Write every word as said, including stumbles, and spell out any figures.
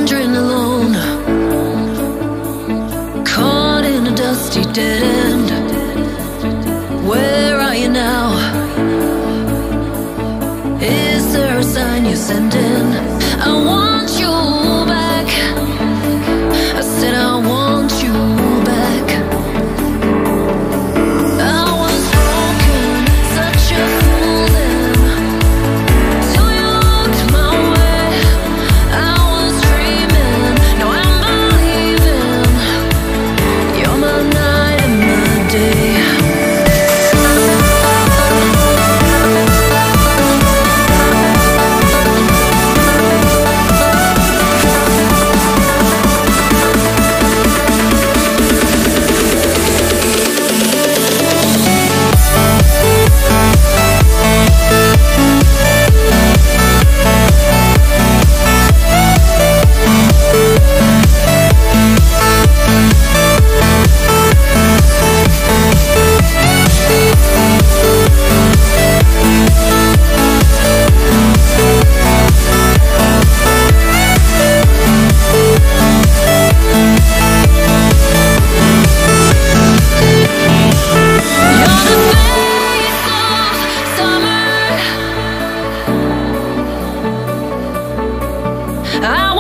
wandering alone, caught in a dusty dead end. Where are you now? Is there a sign you're sending? I want you back. I said I want you back. I was broken, such a fool then, till you looked my way. I was dreaming, now I'm believing. You're my night and my day. I